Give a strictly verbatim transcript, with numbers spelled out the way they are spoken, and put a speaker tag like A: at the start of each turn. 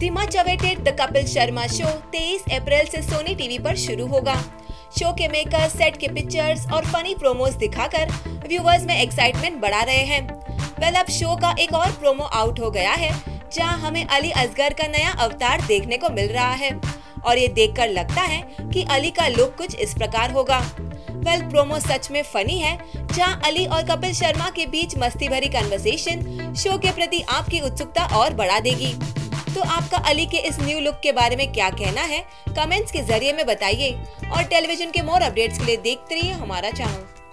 A: The much awaited the Kapil Sharma show तेईस अप्रैल से सोनी टीवी पर शुरू होगा। शो के मेकर्स सेट के पिक्चर्स और फनी प्रोमोस दिखाकर व्यूवर्स में एक्साइटमेंट बढ़ा रहे हैं। वेल अब शो का एक और प्रोमो आउट हो गया है, जहां हमें अली असगर का नया अवतार देखने को मिल रहा है और ये देखकर लगता है कि अली का लुक कुछ इस प्रकार होगा। वेल प्रोमो सच में फनी है, जहां अली और कपिल शर्मा के बीच मस्ती भरी कन्वर्सेशन शो के प्रति आपकी उत्सुकता और बढ़ा देगी। तो आपका अली के इस न्यू लुक के बारे में क्या कहना है, कमेंट्स के जरिए में बताइए और टेलीविजन के मोर अपडेट्स के लिए देखते रहिए हमारा चैनल।